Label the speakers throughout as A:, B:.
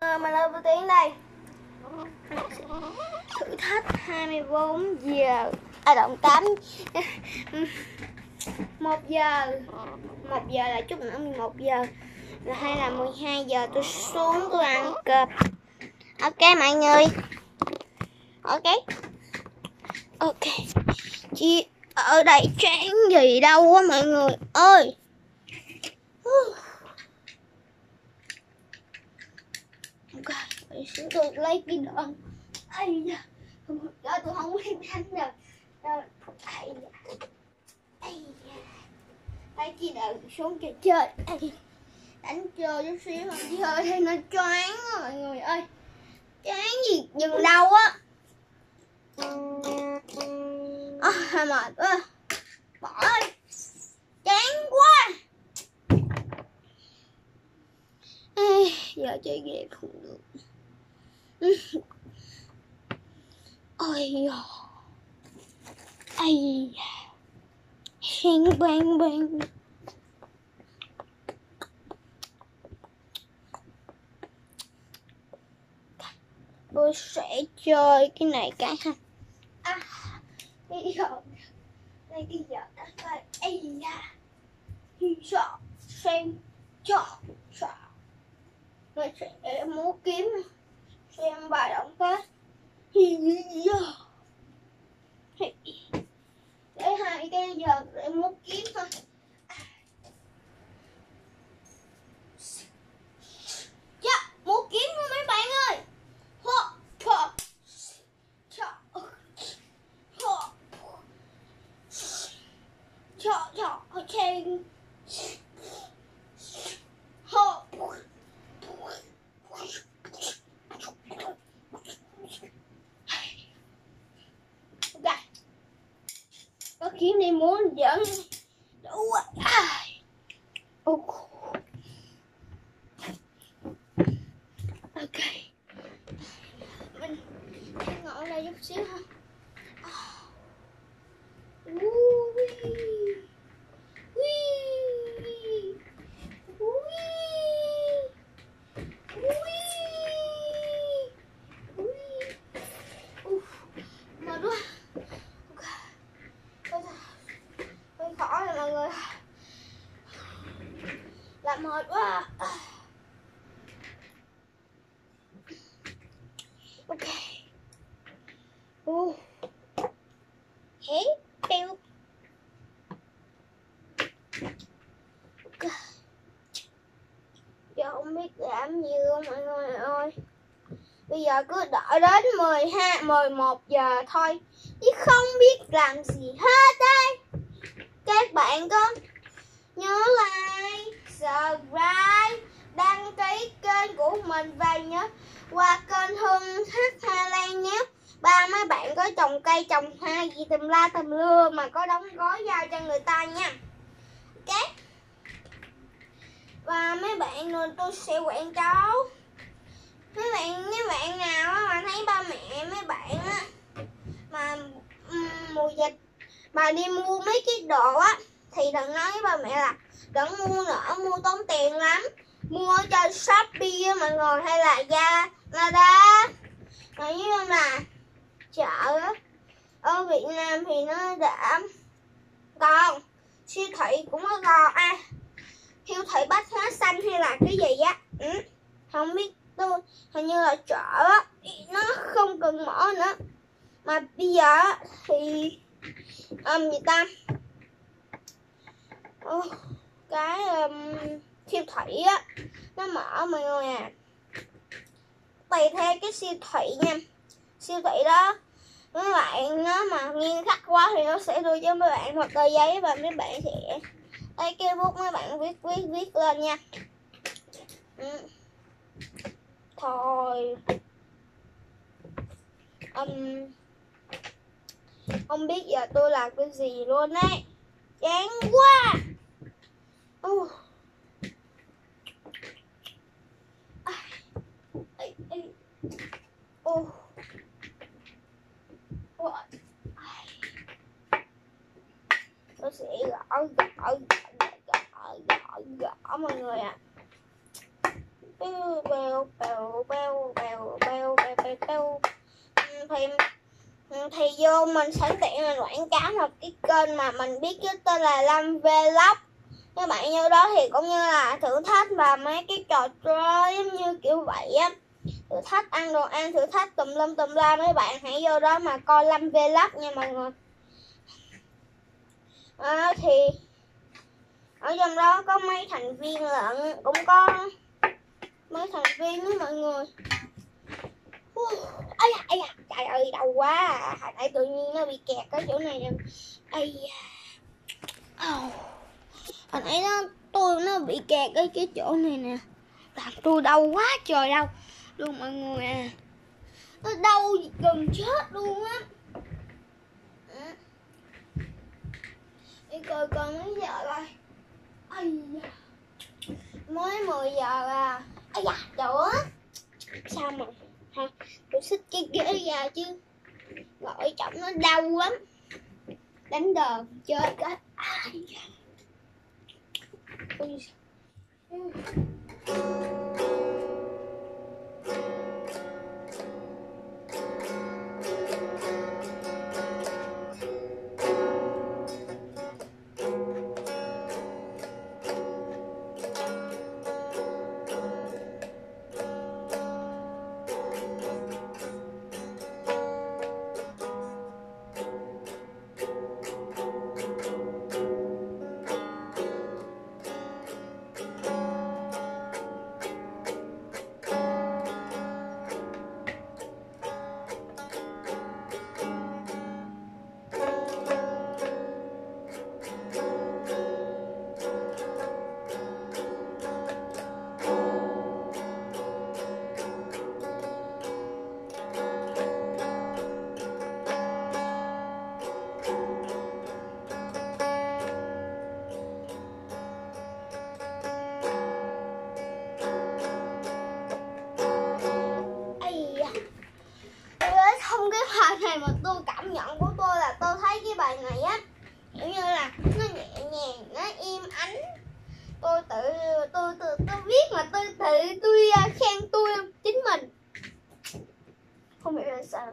A: ơi, mình lên tiếng đây. Thử thách 24 giờ động 8 1 giờ. 1 giờ là chút nữa 11 giờ là hay là 12 giờ tôi xuống tôi ăn cơm. Ok mọi người. Ok. Chị ở đây chán gì đâu á mọi người ơi. Ok, tôi lấy cái đoạn. Ây da, tôi không biết đánh được. Ây da, lấy cái đoạn xuống cho chơi. Đánh chơi chút xíu mà chơi thì nó choáng á mọi người ơi. Choáng gì dừng đâu á. Mệt quá. Bỏ đi. Chán quá. Giờ chơi game không được. Ôi da. Ây da. Hên bang. Tôi sẽ chơi cái này cái ha. Cái giọt. Đây cái giọt đất đây. Ây da. Sợ. Xem. Sợ. Tôi sẽ múa kiếm. Xem bài động tác. Để hai cái giọt để múa kiếm thôi. Dạ, múa kiếm thôi mấy bạn ơi. Có kiếm đi muốn dẫn đủ ok mình ngồi đây chút xíu ha. Mệt quá. Hơi khó rồi mọi người. Làm mệt quá. Ok. Hey, Bill. Giờ không biết làm gì luôn mọi người ơi. Bây giờ cứ đợi đến 11 giờ thôi chứ không biết làm gì hết đây. Các bạn có nhớ like, subscribe, đăng ký kênh của mình và nhớ qua kênh Hương Thích Hà Lan nhé. Mấy bạn có trồng cây trồng hoa gì tùm la tùm lưa mà có đóng gói giao cho người ta nha. Ok. Và mấy bạn rồi tôi sẽ quảng cáo. Mấy bạn nào mà thấy ba mẹ mấy bạn á mà mùa dịch mà đi mua mấy cái đồ á thì đừng nói với ba mẹ là đừng mua nữa, mua tốn tiền lắm. Mua cho Shopee mọi người hay là Lazada. Nói như là chợ á ở Việt Nam thì nó đã còn, siêu thị cũng có còn, siêu thị Bách Hóa Xanh hay là cái gì á, không biết tôi hình như là chợ á nó không cần mở nữa mà bây giờ thì gì ta cái siêu thị á nó mở mọi người à. Tùy theo cái siêu thị nha. Siêu thị đó mấy bạn nó mà nghiêm khắc quá thì nó sẽ đưa cho mấy bạn một tờ giấy và mấy bạn sẽ lấy cái bút mấy bạn viết lên nha. Thôi không biết giờ tôi làm cái gì luôn đấy. Chán quá. Tôi sẽ gõ mọi người ạ. thì vô mình sẵn tiện mình quảng cáo một cái kênh mà mình biết chứ tên là Lâm Vlog. Các bạn vô đó thì cũng như là thử thách và mấy cái trò chơi giống như kiểu vậy á, thử thách ăn đồ ăn, thử thách tùm lum tùm la. Mấy bạn hãy vô đó mà coi Lâm Vlog nha mọi người. Thì ở trong đó có mấy thành viên lận, cũng có mấy thành viên đó mọi người. Ây da, trời ơi đau quá. Hồi nãy tự nhiên nó bị kẹt ở chỗ này nè. Ây da, hồi nãy nó bị kẹt ở cái chỗ này nè, làm tôi đau quá trời đau luôn mọi người à. Nó đau gần chết luôn á. Đi coi coi mấy giờ rồi. Ây da, mới 10 giờ à. Ây da, trời ơi, sao mà hả? Tôi xích cái ghế ra chứ ngồi trọng nó đau lắm, đánh đờn chơi cái. Ai da. Này mà tôi cảm nhận của tôi là tôi thấy cái bài này á kiểu như là nó nhẹ nhàng, nó im ắng. Tôi viết mà tôi khen tôi chính mình, không hiểu là sao.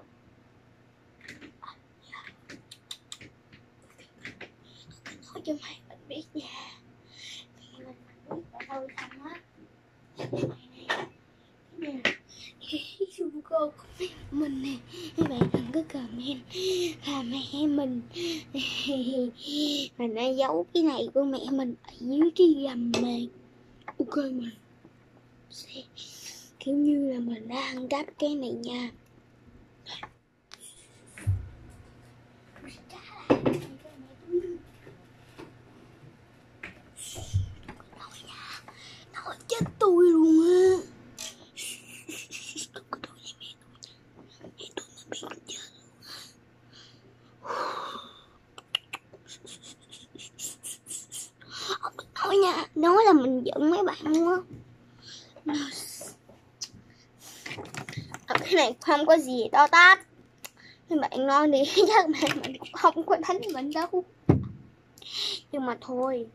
A: Nói cho mày mình biết nha, mình biết ở đâu không á. Cô mình nè, các bạn đừng có comment là mẹ mình mình đã giấu cái này của mẹ mình ở dưới cái gầm màn. Ok mà kiểu như là mình đã ăn cắp cái này nha. Nói chết tôi luôn á. Nói nha, nói là mình giận mấy bạn luôn á. Cái này không có gì to tát. Mấy bạn nói đi, chắc mẹ mình không có đánh mình đâu. Nhưng mà thôi,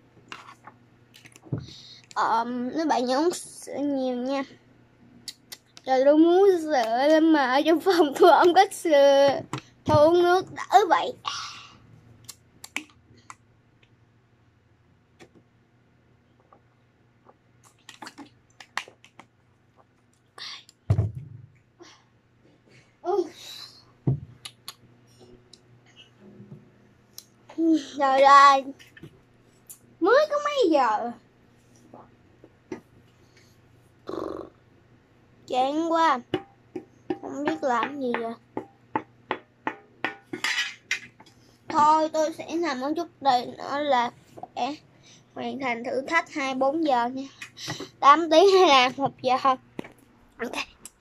A: mấy bạn nhớ sữa nhiều nha. Rồi tôi muốn sữa lên mà ở trong phòng tôi không có sữa. Thôi uống nước đỡ vậy. Rồi mới có mấy giờ, chán quá, không biết làm gì rồi. Thôi tôi sẽ nằm một chút đây nữa là sẽ hoàn thành thử thách 24 giờ nha. 8 tiếng hay là 1 giờ không? Ok.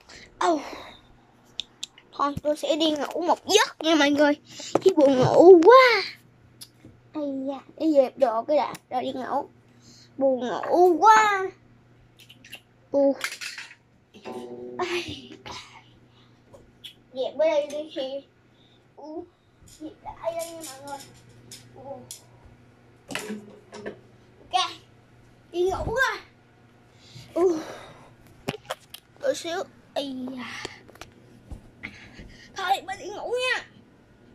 A: Thôi tôi sẽ đi ngủ một giấc nha mọi người, chứ buồn ngủ quá. Ây da, đi dẹp đồ cái đã, rồi đi ngủ. Buồn ngủ quá. Dẹp ở đây đi thì dẹp lại đây nha mọi người. Ok, đi ngủ rồi. Đợi xíu. Ây da. Thôi mình đi ngủ nha.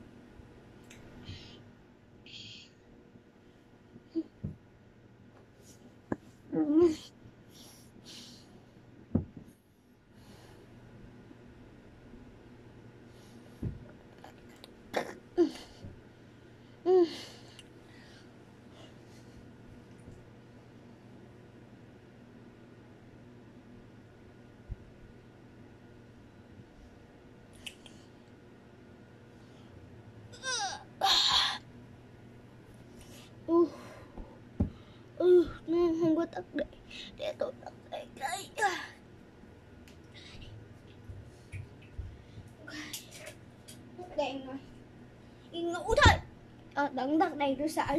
A: Nó không có tắt điện, để tôi tắt điện cái. Tắt đèn rồi, đi ngủ thôi. Đừng tắt đèn, tôi sợ.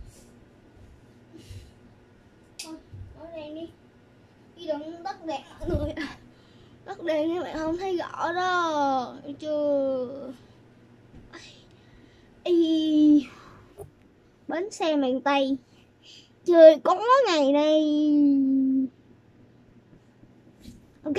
A: Thôi mở đèn đi, đừng tắt đèn mọi người. Tắt đèn các bạn không thấy rõ đó, thấy chưa? Bến xe miền Tây trời có ngày này. Ok.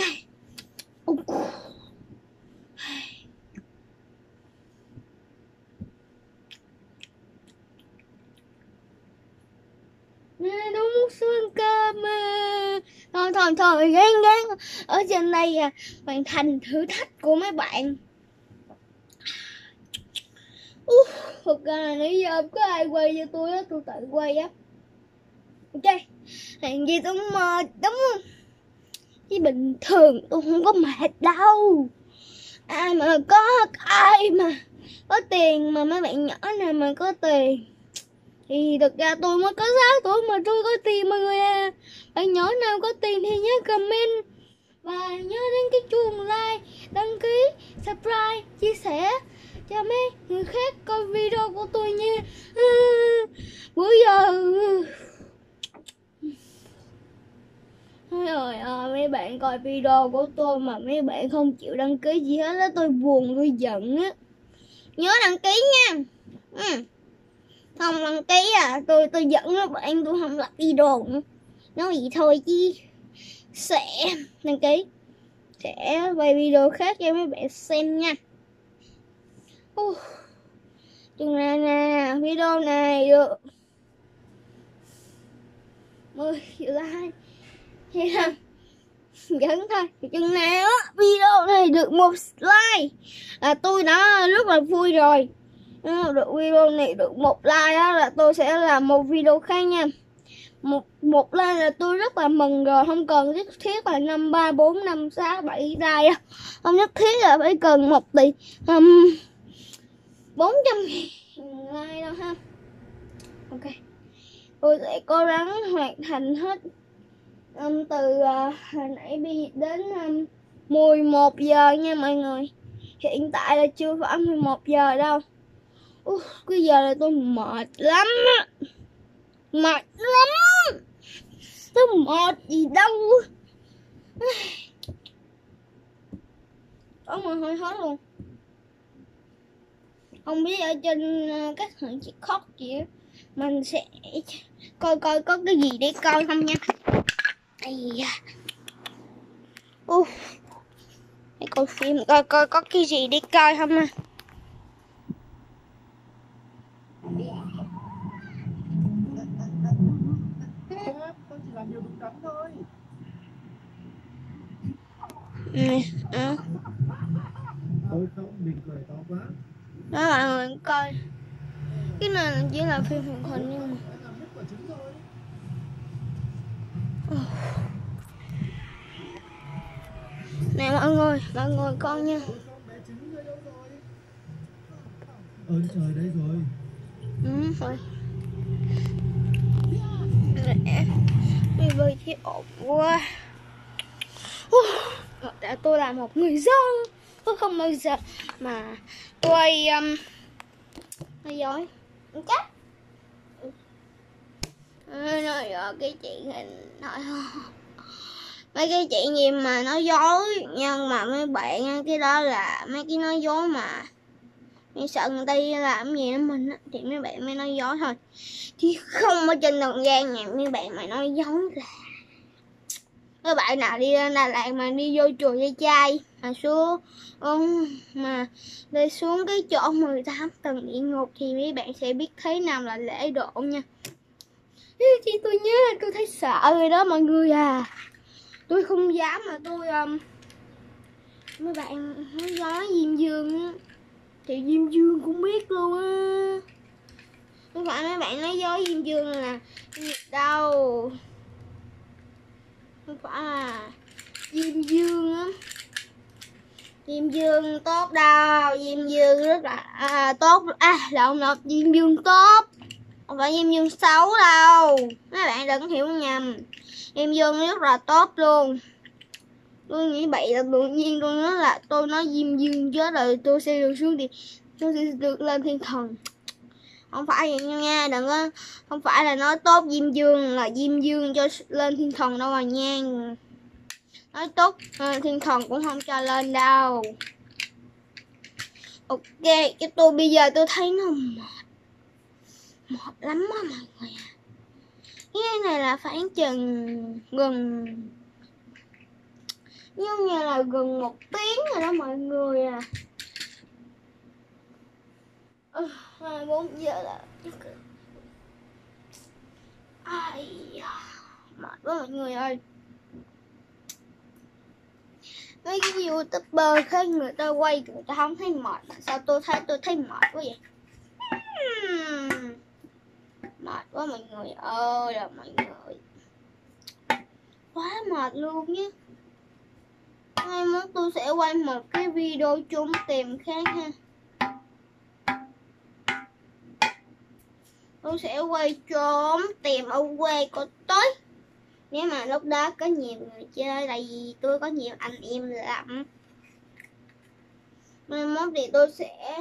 A: Nè, đúng một xương cơm mà. Thôi gán ở trên đây hoàn thành thử thách của mấy bạn. Thực ra là nãy giờ không có ai quay cho tôi á, tôi tự quay á. Ok, hàng gì tôi mệt đúng không? Chứ bình thường tôi không có mệt đâu. Ai mà có tiền, mà mấy bạn nhỏ nào mà có tiền thì thực ra tôi mới có 6 tuổi mà tôi có tiền mọi người à. Bạn nhỏ nào có tiền thì nhớ comment và nhớ đăng ký chuông, like, đăng ký, subscribe, chia sẻ cho mấy người khác coi video của tôi nha. Bữa giờ rồi mấy bạn coi video của tôi mà mấy bạn không chịu đăng ký gì hết á, tôi buồn, tôi giận á. Nhớ đăng ký nha. Không đăng ký tôi giận các bạn, tôi không làm video nữa. Nói gì thôi chứ sẽ đăng ký, sẽ quay video khác cho mấy bạn xem nha. Chừng nào nè video này được 10 like hay không vẫn thôi. Chừng nào video này được 1 like là tôi đã rất là vui rồi. Được video này được 1 like đó là tôi sẽ làm một video khác nha. Một like là tôi rất là mừng rồi, không cần nhất thiết là 5, 3, 4, 5, 6, 7 like. Không nhất thiết là phải cần 1 tỷ 400.000 like đâu ha. Ok, tôi sẽ cố gắng hoàn thành hết từ hồi nãy đến 11 giờ nha mọi người. Hiện tại là chưa phải 11 giờ đâu. Cái giờ là tôi mệt lắm. Tôi mệt gì đâu. Mà hơi hết luôn. Không biết ở trên các hình chị khóc gì á. Mình sẽ coi có cái gì để coi không nha. Để coi phim coi có cái gì để coi không nè.
B: Con chỉ làm nhiều đúng đắn thôi. Tôi không, mình cười to quá.
A: Đó mọi người coi. Cái này chỉ là phim hoạt hình nhưng mà nè mọi người con nha.
B: Ơn trời đây rồi.
A: Rồi. Vì thì ổn quá. Tôi là một người dân. Tôi không bao giờ mà tôi nói dối chắc. Nói rồi cái chuyện hình nói mấy cái chuyện gì mà nói dối, nhưng mà mấy bạn cái đó là mấy cái nói dối mà mấy sợ người ta làm gì đó mình thì mấy bạn mới nói dối thôi, chứ không ở trên đồng gian nhà mấy bạn mà nói dối là các bạn nào đi lên Đà Lạt mà đi vô chùa Dây Chai mà xuống mà đi xuống cái chỗ 18 tầng địa ngục thì mấy bạn sẽ biết thế nào là lễ độ nha. Chứ tôi nhớ tôi thấy sợ rồi đó mọi người à. Tôi không dám mà tôi mấy bạn nói gió Diêm Dương á, Thì Diêm Dương cũng biết luôn á. Không phải mấy bạn nói dối Diêm Dương là đâu. Không phải là Diêm Dương á. Diêm Dương tốt đâu. Diêm Dương rất là tốt. Lộn. Diêm Dương tốt, không phải Diêm Dương xấu đâu. Mấy bạn đừng hiểu nhầm. Diêm Dương rất là tốt luôn. Tôi nghĩ bậy là tự nhiên tôi nói là tôi nói Diêm Dương chết rồi tôi sẽ được xuống thì tôi sẽ được lên thiên thần. Không phải vậy nha, đừng có, không phải là nói tốt Diêm Dương là Diêm Dương cho lên thiên thần đâu mà nha. Nói tốt thiên thần cũng không cho lên đâu. Ok, cái tôi bây giờ tôi thấy nó mệt lắm á mọi người à. Cái này là khoảng chừng gần như là gần 1 tiếng rồi đó mọi người à. 4 giờ là mệt quá mọi người ơi. Mấy cái YouTuber khác người ta quay người ta không thấy mệt mà sao tôi thấy mệt quá vậy. Mệt quá mọi người ơi là mọi người, quá mệt luôn nhé. Mai mốt tôi sẽ quay một cái video trốn tìm khác ha. Tôi sẽ quay trốn tìm ở quê của tôi. Nếu mà lúc đó có nhiều người chơi, tại vì tôi có nhiều anh em lắm. Mai mốt thì tôi sẽ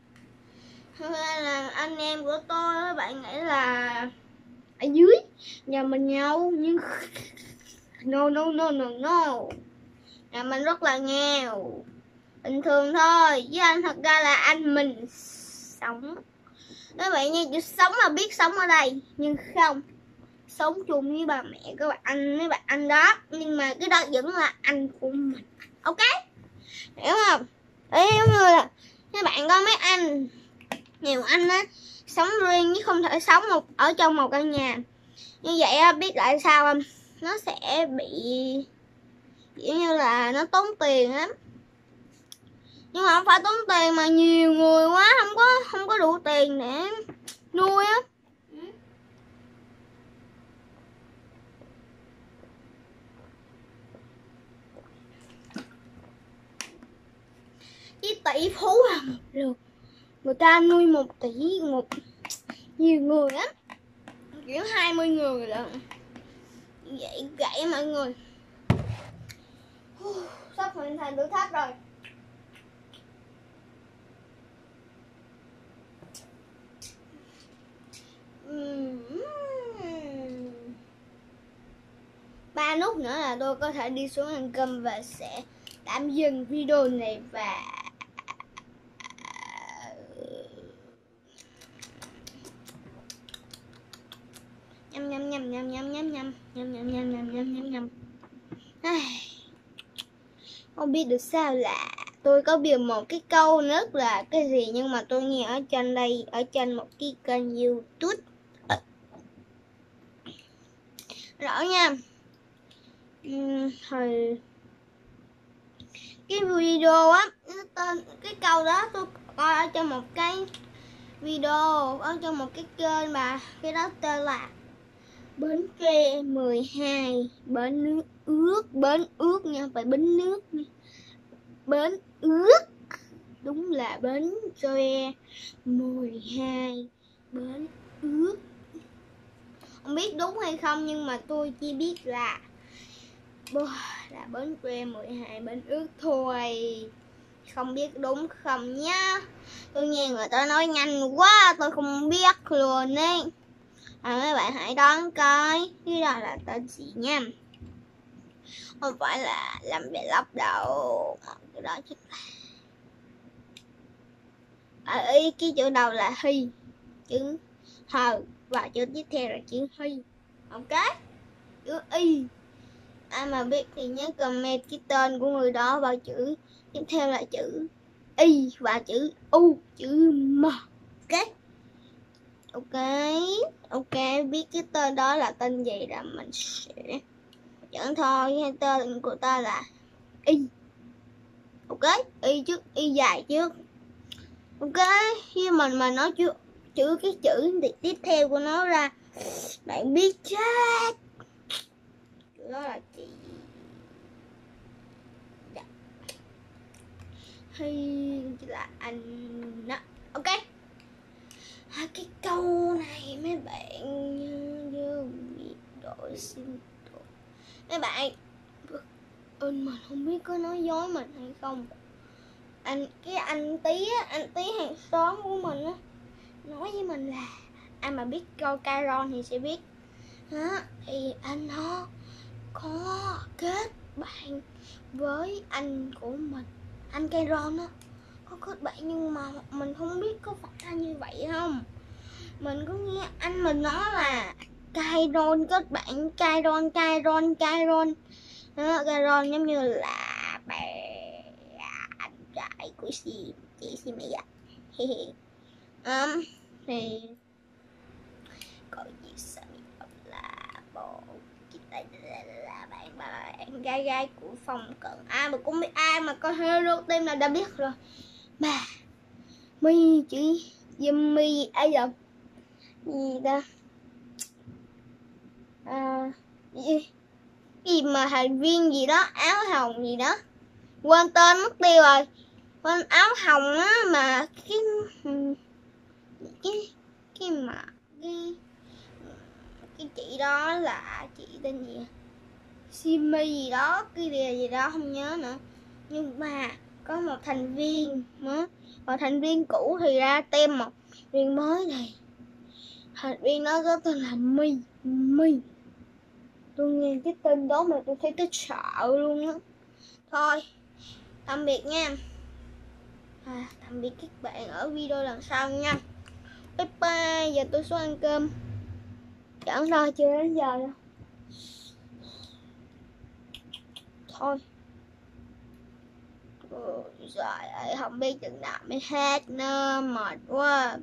A: là anh em của tôi, các bạn nghĩ là ở dưới nhà mình nhau, nhưng no. Nhà mình rất là nghèo, bình thường thôi, với anh thật ra là anh mình sống. Các bạn nghe chữ sống là biết sống ở đây, nhưng không, sống chung với bà mẹ các bạn, mấy bạn anh đó, nhưng mà cái đó vẫn là anh của mình. Ok, hiểu không? Đấy, giống như là các bạn có mấy anh, nhiều anh á sống riêng chứ không thể sống ở trong một căn nhà như vậy á. Biết tại sao không? Nó sẽ bị kiểu như là nó tốn tiền lắm. Nhưng mà không phải tốn tiền mà nhiều người quá không có đủ tiền để nuôi á. Chứ tỷ phú là một lượt, người ta nuôi 1 tỷ nhiều người á, kiểu 20 người lận. Vậy gãy mọi người. Sắp hoàn thành thử thách rồi. Ba nút nữa là tôi có thể đi xuống ăn cơm và sẽ tạm dừng video này và nhâm. Không biết được sao là tôi có biết một cái câu rất là cái gì, nhưng mà tôi nghe ở trên đây, ở trên một cái kênh YouTube. Rõ nha. Hồi cái video á, tên cái câu đó tôi coi ở trong một cái video, ở trong một cái kênh mà cái đó tên là Bến Tre 12, bến ướt nha, phải bến nước nha. Bến ướt, đúng là Bến Tre 12, bến ướt. Không biết đúng hay không nhưng mà tôi chỉ biết là Bến Tre 12 bến ướt thôi. Không biết đúng không nhá. Tôi nghe người ta nói nhanh quá tôi không biết luôn ấy. Mấy bạn hãy đoán coi cái đó là tên gì nha. Không phải là làm vlog đâu, cái đó chứ. Cái chữ đầu là Hy, chữ hờ và chữ tiếp theo là chữ Hy. Ok, chữ Y. Ai mà biết thì nhớ comment cái tên của người đó và chữ tiếp theo là chữ Y và chữ U, chữ M. Ok, biết cái tên đó là tên gì là mình sẽ chọn thôi. Tên của ta là Y. Ok, Y trước, Y dài trước. Ok, khi mà nói chữ cái chữ tiếp theo của nó ra, bạn biết chết. Chữ đó là chị dạ. Hay là anh đó. Ok, hai cái câu này mấy bạn như bị đội xin tội. Mấy bạn mình không biết có nói dối mình hay không. Anh tí á, anh tí hàng xóm của mình á, nói với mình là ai mà biết câu Caron thì sẽ biết đó, thì anh nó có kết bạn với anh của mình, anh Caron á, có kết bạn, nhưng mà mình không biết có phải là như vậy không. Mình có nghe anh mình nói là Caron kết bạn, Caron đó, Caron giống như là anh trai của chị mày ạ. Thì có gì sao là bộ là bạn gái của Phong Cận. Ai mà cũng biết, ai mà có hero team là đã biết rồi mà. Mi chỉ Jimmy ai giờ gì ta, gì mà thành viên gì đó áo hồng gì đó, quên tên mất tiêu rồi. Quên áo hồng á, mà cái mà cái chị đó là chị tên gì, Simi gì đó, cái điều gì đó không nhớ nữa. Nhưng mà có một thành viên mới, và thành viên cũ thì ra tem một viên mới này. Thành viên đó có tên là My. Tôi nghe cái tên đó mà tôi thấy tôi sợ luôn á. Thôi, tạm biệt nha. Tạm biệt các bạn ở video lần sau nha. Bye bye, giờ tôi xuống ăn cơm. Chẳng lo chưa đến giờ đâu. Thôi. Trời ơi, không biết chừng nào mới hết nữa, mệt quá.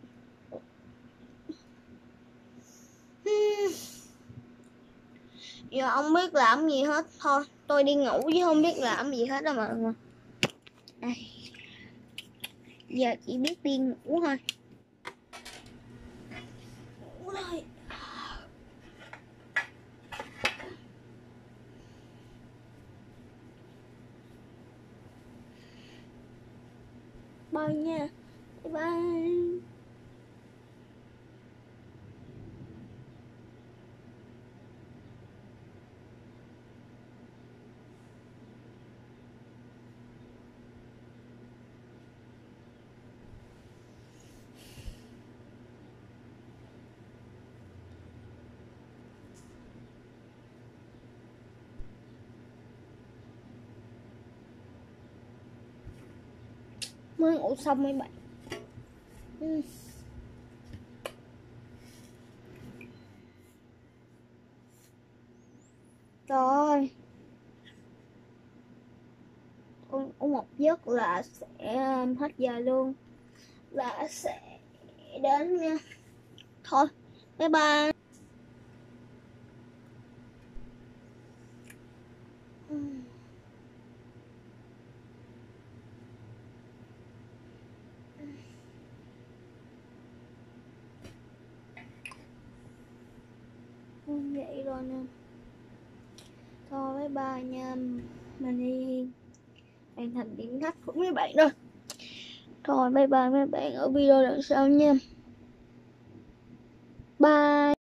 A: Giờ không biết làm gì hết. Thôi, tôi đi ngủ chứ không biết làm gì hết đâu mọi người. Giờ chỉ biết đi ngủ thôi. Ngủ thôi. Bye nha. Bye bye. Mới ngủ xong mấy bạn. Rồi, con ngủ một giấc là sẽ hết giờ luôn, là sẽ đến nha. Thôi, bye bye. Vậy rồi nè. Thôi bye bye nha. Mình đi hoàn thành điểm thách của mấy bạn rồi. Thôi bye bye mấy bạn ở video lần sau nha. Bye.